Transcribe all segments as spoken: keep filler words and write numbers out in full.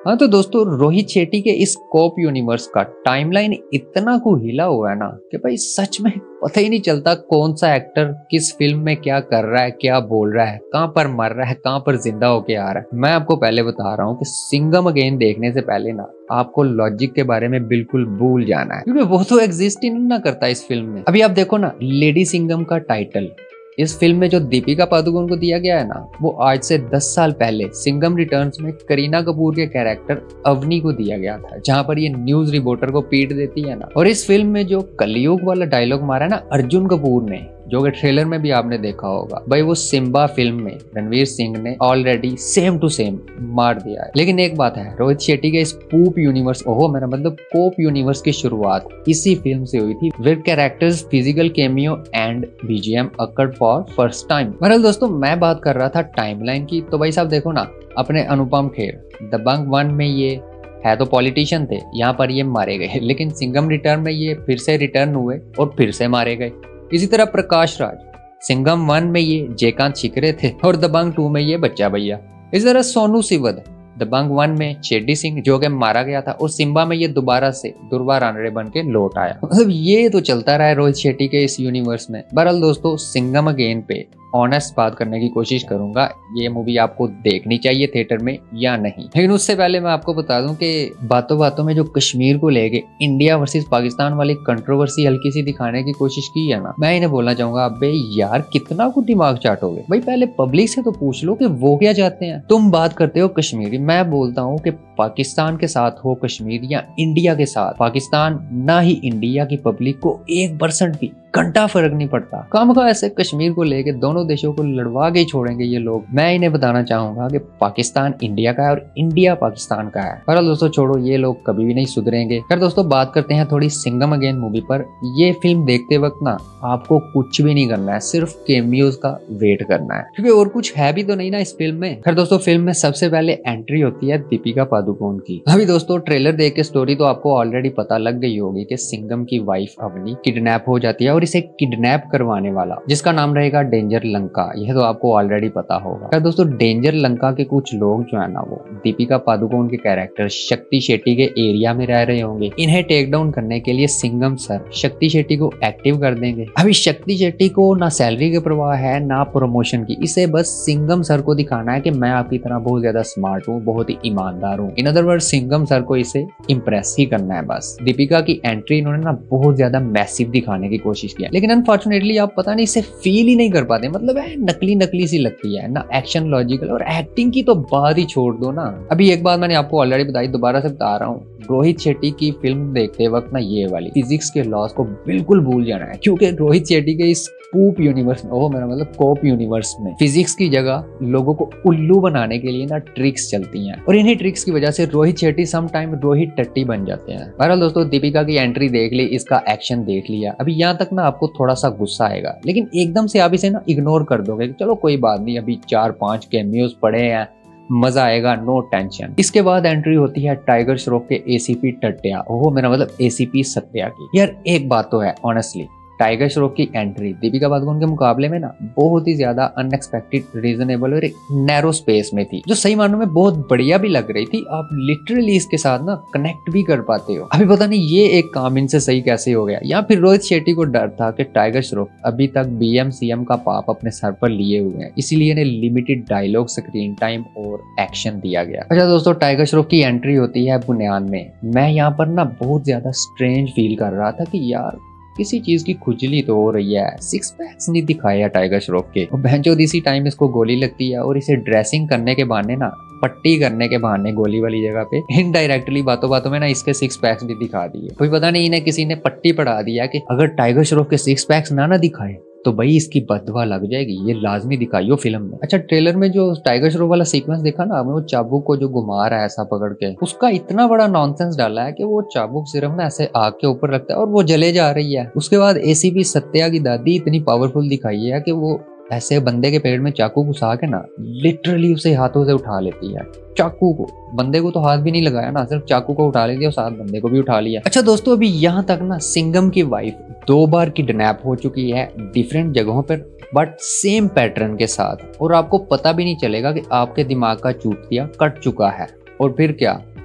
हाँ तो दोस्तों, रोहित शेट्टी के इस कोप यूनिवर्स का टाइमलाइन इतना को हिला हुआ है ना कि भाई सच में पता ही नहीं चलता कौन सा एक्टर किस फिल्म में क्या कर रहा है, क्या बोल रहा है, कहाँ पर मर रहा है, कहाँ पर जिंदा होके आ रहा है। मैं आपको पहले बता रहा हूँ कि सिंघम अगेन देखने से पहले ना आपको लॉजिक के बारे में बिल्कुल भूल जाना है, क्योंकि वो तो एग्जिस्ट ही नहीं ना करता इस फिल्म में। अभी आप देखो ना, लेडी सिंघम का टाइटल इस फिल्म में जो दीपिका पादुकोण को दिया गया है ना, वो आज से दस साल पहले सिंघम रिटर्न्स में करीना कपूर के कैरेक्टर अवनी को दिया गया था, जहां पर ये न्यूज रिपोर्टर को पीट देती है ना। और इस फिल्म में जो कलयुग वाला डायलॉग मारा है ना अर्जुन कपूर ने, जो कि ट्रेलर में भी आपने देखा होगा, भाई वो सिम्बा फिल्म में रणवीर सिंह ने ऑलरेडी सेम टू सेम मार दिया है। लेकिन एक बात है, रोहित शेट्टी के इस पूप यूनिवर्स, ओहो मेरा मतलब कोप यूनिवर्स की शुरुआत इसी फिल्म से हुई थी, with characters, physical cameo and BGM accord for first time. बहरहाल दोस्तों, मैं बात कर रहा था टाइमलाइन की, तो भाई साहब देखो ना, अपने अनुपम खेर दबंग वन में ये है तो पॉलिटिशियन थे, यहाँ पर ये मारे गए, लेकिन सिंघम रिटर्न में ये फिर से रिटर्न हुए और फिर से मारे गए। इसी तरह प्रकाश राज, सिंघम वन में ये जयकांत छिकरे थे और दबंग टू में ये बच्चा भैया। इसी तरह सोनू सिवद, दबंग वन में चेड्डी सिंह जो कि मारा गया था, और सिम्बा में ये दोबारा से दुर्वा रानड़े बन के लौट आया। मतलब ये तो चलता रहा है रोहित शेट्टी के इस यूनिवर्स में। बहरहाल दोस्तों, सिंघम अगेन पे ऑनेस्ट बात करने की कोशिश करूंगा, ये मूवी आपको देखनी चाहिए थिएटर में या नहीं। लेकिन उससे पहले मैं आपको बता दूं कि बातों बातों में जो कश्मीर को लेके इंडिया वर्सेस पाकिस्तान वाली कंट्रोवर्सी हल्की सी दिखाने की कोशिश की है ना, मैं इन्हें बोलना चाहूंगा, अबे यार कितना कुछ दिमाग चाटोगे भाई, पहले पब्लिक से तो पूछ लो कि वो क्या चाहते हैं। तुम बात करते हो कश्मीरी, मैं बोलता हूँ कि पाकिस्तान के साथ हो कश्मीर या इंडिया के साथ पाकिस्तान, ना ही इंडिया की पब्लिक को एक परसेंट भी घंटा फर्क नहीं पड़ता। काम का ऐसे कश्मीर को लेके दोनों देशों को लड़वा के ही छोड़ेंगे ये लोग। मैं इन्हें बताना चाहूंगा कि पाकिस्तान इंडिया का है और इंडिया पाकिस्तान का है। पर दोस्तों छोड़ो, ये लोग कभी भी नहीं सुधरेंगे। फिर दोस्तों बात करते हैं थोड़ी सिंघम अगेन मूवी पर। ये फिल्म देखते वक्त ना आपको कुछ भी नहीं करना है, सिर्फ कैमियोज का वेट करना है, क्योंकि और कुछ है भी तो नहीं ना इस फिल्म में। फिर दोस्तों फिल्म में सबसे पहले एंट्री होती है दीपिका पादुकोण की। अभी दोस्तों ट्रेलर देख के स्टोरी तो आपको ऑलरेडी पता लग गई होगी कि सिंघम की वाइफ अवनी किडनैप हो जाती है और इसे किडनैप करवाने वाला, जिसका नाम रहेगा डेंजर लंका, यह तो आपको ऑलरेडी पता होगा। क्या दोस्तों, डेंजर लंका के कुछ लोग जो है ना, वो दीपिका पादुकोण के कैरेक्टर शक्ति शेट्टी के एरिया में रह रहे होंगे। इन्हें टेक डाउन करने के लिए सिंघम सर शक्ति शेट्टी को एक्टिव कर देंगे। अभी शक्ति शेट्टी को ना सैलरी की परवाह है ना प्रमोशन की, इसे बस सिंघम सर को दिखाना है कि मैं आपकी तरह बहुत ज्यादा स्मार्ट हूँ, बहुत ही ईमानदार हूँ। In other word, Singham sir को इसे इम्प्रेस ही करना है बस। दीपिका की एंट्री इन्होंने ना बहुत ज्यादा मैसिव दिखाने की कोशिश की, लेकिन अनफॉर्चुनेटली आप पता नहीं इसे फील ही नहीं कर पाते। मतलब है नकली नकली सी लगती है ना, एक्शन लॉजिकल, और एक्टिंग की तो बात ही छोड़ दो ना। अभी एक बात मैंने आपको ऑलरेडी बताई, दोबारा से बता रहा हूँ, रोहित शेट्टी की फिल्म देखते वक्त ना ये वाली फिजिक्स के लॉस को बिल्कुल भूल जाना है, क्योंकि रोहित शेट्टी के इस पूप यूनिवर्स में, ओह मेरा मतलब कोप यूनिवर्स में, फिजिक्स की जगह लोगों को उल्लू बनाने के लिए ना ट्रिक्स चलती हैं, और इन्हीं ट्रिक्स की वजह से रोहित शेट्टी सम टाइम रोहित टट्टी बन जाते हैं। बहरहाल दोस्तों, दीपिका की एंट्री देख ली, इसका एक्शन देख लिया, अभी यहाँ तक ना आपको थोड़ा सा गुस्सा आएगा, लेकिन एकदम से आप इसे ना इग्नोर कर दोगे, चलो कोई बात नहीं, अभी चार पांच कैमियोज पड़े हैं, मजा आएगा, नो टेंशन। इसके बाद एंट्री होती है टाइगर श्रॉफ के एसीपी टट्टिया, ओहो मेरा मतलब एसीपी सत्या की। यार एक बात तो है, ऑनेस्टली टाइगर श्रॉफ की एंट्री दीपिका पादुकोण के मुकाबले में ना बहुत ही ज्यादा अनएक्सपेक्टेड, रीजनेबल और एक नैरो स्पेस में थी, जो सही मानों में बहुत बढ़िया भी लग रही थी। आप लिटरली इसके साथ ना कनेक्ट भी कर पाते हो। अभी पता नहीं ये एक काम इनसे सही कैसे हो गया, या फिर रोहित शेट्टी को डर था कि टाइगर श्रॉफ अभी तक बीएम सीएम का पाप अपने सर पर लिए हुए हैं, इसीलिए इन्हें लिमिटेड डायलॉग, स्क्रीन टाइम और एक्शन दिया गया। अच्छा दोस्तों, टाइगर श्रॉफ की एंट्री होती है बुनियाद में। मैं यहाँ पर ना बहुत ज्यादा स्ट्रेंज फील कर रहा था कि यार किसी चीज की खुजली तो हो रही है, सिक्स पैक्स नहीं दिखाया टाइगर श्रॉफ के, और भैंचोद इसी टाइम इसको गोली लगती है, और इसे ड्रेसिंग करने के बहाने ना, पट्टी करने के बहाने गोली वाली जगह पे इनडायरेक्टली बातों बातों में ना इसके सिक्स पैक्स भी दिखा दिए। कोई पता नहीं इन्हें किसी ने पट्टी पढ़ा दिया कि अगर टाइगर श्रॉफ के सिक्स पैक्स ना ना दिखाए तो भाई इसकी बदवा लग जाएगी, ये लाजमी दिखाइयो फिल्म में। अच्छा, ट्रेलर में जो टाइगर श्रॉफ वाला सीक्वेंस देखा ना, वो चाबुक को जो घुमा रहा है ऐसा पकड़ के, उसका इतना बड़ा नॉनसेंस डाला है कि वो चाबुक सिर्फ ना ऐसे आग के ऊपर रखता है और वो जले जा रही है। उसके बाद एसीपी सत्या की दादी इतनी पावरफुल दिखाई है कि वो ऐसे बंदे के पेड़ में चाकू घुसा के ना लिटरली उसे हाथों से उठा लेती है। चाकू को, बंदे को तो हाथ भी नहीं लगाया ना, सिर्फ चाकू को उठा लेती है और साथ बंदे को भी उठा लिया। अच्छा दोस्तों, अभी यहाँ तक ना सिंघम की वाइफ दो बार किडनैप हो चुकी है डिफरेंट जगहों पर, बट सेम पैटर्न के साथ, और आपको पता भी नहीं चलेगा कि आपके दिमाग का चूतिया कट चुका है। और फिर क्या,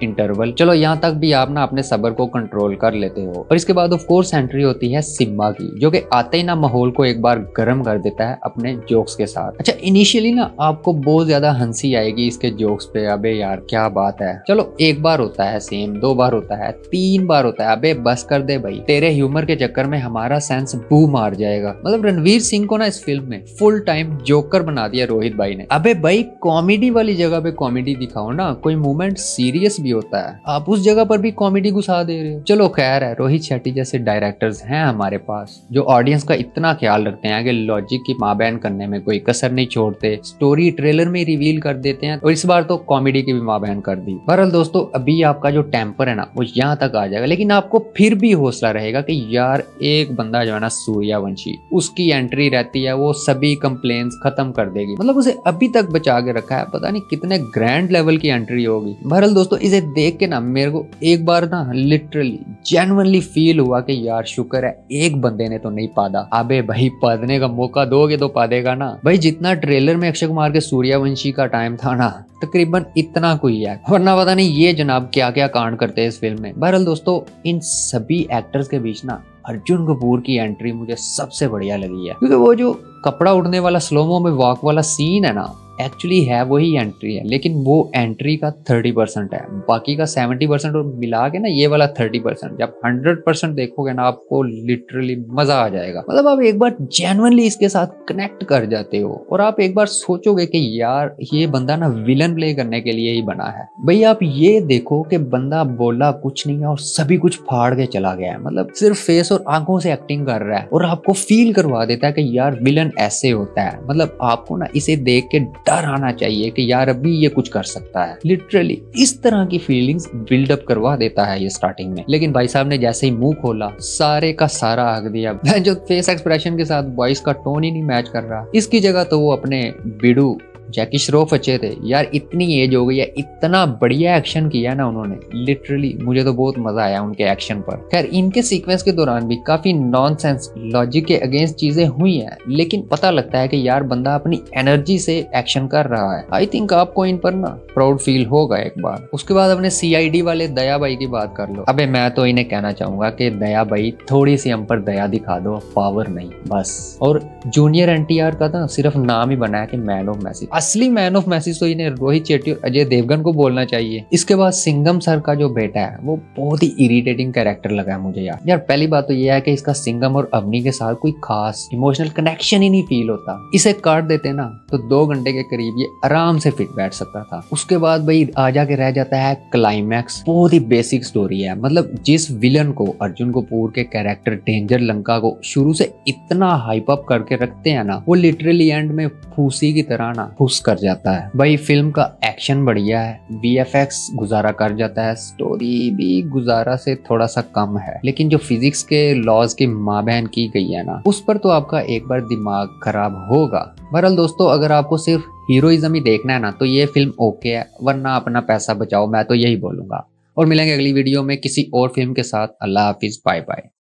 इंटरवल। चलो यहाँ तक भी आप ना अपने सब्र को कंट्रोल कर लेते हो। और इसके बाद ऑफ कोर्स एंट्री होती है सिम्बा की, जो कि आते ही ना माहौल को एक बार गर्म कर देता है अपने जोक्स के साथ। अच्छा, इनिशियली ना आपको बहुत ज्यादा हंसी आएगी इसके जोक्स पे, अबे यार क्या बात है। चलो एक बार होता है सेम, दो बार होता है, तीन बार होता है, अबे बस कर दे भाई, तेरे ह्यूमर के चक्कर में हमारा सेंस बू मार जाएगा। मतलब रणवीर सिंह को ना इस फिल्म में फुल टाइम जोकर बना दिया रोहित भाई ने। अबे भाई कॉमेडी वाली जगह पे कॉमेडी दिखाओ ना, कोई मोमेंट सीरियस भी होता है, आप उस जगह पर भी कॉमेडी घुसा दे रहे हो। चलो खैर है, रोहित शेट्टी जैसे डायरेक्टर्स हैं हमारे पास जो ऑडियंस का इतना ख्याल रखते हैं कि लॉजिक की माबैन करने में कोई कसर नहीं छोड़ते, स्टोरी ट्रेलर में रिवील कर देते हैं, और इस बार तो कॉमेडी की भी माबैन कर दी। बहरहाल दोस्तों, अभी आपका जो टेम्पर है ना वो यहाँ तक आ जाएगा, लेकिन आपको फिर भी हौसला रहेगा कि यार एक बंदा जो है ना सूर्यवंशी, उसकी एंट्री रहती है, वो सभी कंप्लेंट्स खत्म कर देगी। मतलब उसे अभी तक बचा के रखा है, पता नहीं कितने ग्रैंड लेवल की एंट्री होगी। बहरहाल दोस्तों, इसे देख के ना मेरे को एक बार ना लिटरली जेन्युइनली फील हुआ कि यार शुक्र है एक बंदे ने तो नहीं पादा। अबे भाई पादने का मौका दोगे तो पादेगा ना भाई। जितना ट्रेलर में अक्षय कुमार के सूर्यवंशी का टाइम था ना, तकरीबन इतना कोई है, वरना पता नहीं ये जनाब क्या क्या कांड करते हैं इस फिल्म में। बहरहाल दोस्तों, इन सभी एक्टर्स के बीच ना अर्जुन कपूर की एंट्री मुझे सबसे बढ़िया लगी है, क्योंकि वो जो कपड़ा उड़ने वाला स्लोमो में वॉक वाला सीन है ना, एक्चुअली है वही एंट्री है, लेकिन वो एंट्री का थर्टी परसेंट है, बाकी का सेवेंटी परसेंट और मिला के ना ये वाला थर्टी परसेंट। जब हंड्रेड परसेंट देखोगे ना आपको लिटरली मजा आ जाएगा। मतलब आप एक बार जेन्युइनली इसके साथ कनेक्ट कर जाते हो और आप एक बार सोचोगे कि यार ये बंदा ना विलन प्ले करने के लिए ही बना है। भाई आप ये देखो कि बंदा बोला कुछ नहीं है और सभी कुछ फाड़ के चला गया है, मतलब सिर्फ फेस और आंखों से एक्टिंग कर रहा है और आपको फील करवा देता है कि यार विलन ऐसे होता है। मतलब आपको ना इसे देख के डर आना चाहिए कि यार अभी ये कुछ कर सकता है। लिटरली इस तरह की फीलिंग्स बिल्डअप करवा देता है ये स्टार्टिंग में। लेकिन भाई साहब ने जैसे ही मुंह खोला, सारे का सारा हक दिया। जो फेस एक्सप्रेशन के साथ वॉइस का टोन ही नहीं मैच कर रहा। इसकी जगह तो वो अपने बिडू जैकी श्रॉफ अच्छे थे यार। इतनी एज हो गई है, इतना बढ़िया एक्शन किया ना उन्होंने, लिटरली मुझे तो बहुत मजा आया उनके एक्शन पर। खैर इनके सीक्वेंस के दौरान भी काफी नॉनसेंस लॉजिक के अगेंस्ट चीजें हुई हैं, लेकिन पता लगता है कि यार बंदा अपनी एनर्जी से एक्शन कर रहा है। आई थिंक आपको इन पर ना प्राउड फील होगा एक बार। उसके बाद अपने सीआईडी वाले दया भाई की बात कर लो। अबे मैं तो इन्हें कहना चाहूंगा कि दया भाई थोड़ी सी हम पर दया दिखा दो, पावर नहीं बस। और जूनियर एनटीआर का ना सिर्फ नाम ही बना है कि मैन ऑफ मैसेज। असली मैन ऑफ मैसेज तो इन्हें रोहित शेट्टी और अजय देवगन को बोलना चाहिए। इसके बाद सिंघम सर का जो बेटा है वो बहुत ही इरिटेटिंग कैरेक्टर लगा है मुझे यार। यार पहली बात तो ये है कि इसका सिंघम और अवनी के साथ कोई खास इमोशनल कनेक्शन ही नहीं फील होता। इसे काट देते ना तो दो घंटे के करीब ये आराम से फिट बैठ सकता था। उसके बाद भाई आ जाके रह जाता है क्लाइमैक्स। बहुत ही बेसिक स्टोरी है। मतलब जिस विलन को अर्जुन कपूर के कैरेक्टर डेंजर लंका को शुरू से इतना हाइप अप करके रखते हैं ना, वो लिटरली एंड में फूसी की तरह ना फूस कर जाता है। भाई फिल्म का एक्शन बढ़िया है, वीएफएक्स गुजारा कर जाता है, स्टोरी भी गुजारा से थोड़ा सा कम है, लेकिन जो फिजिक्स के लॉज की माबहन की गई है ना, उस पर तो आपका एक बार दिमाग खराब होगा। बहरहाल दोस्तों, अगर आपको सिर्फ हीरोइज्म ही देखना है ना तो ये फिल्म ओके है, वरना अपना पैसा बचाओ, मैं तो यही बोलूंगा। और मिलेंगे अगली वीडियो में किसी और फिल्म के साथ। अल्लाह हाफिज, बाय बाय।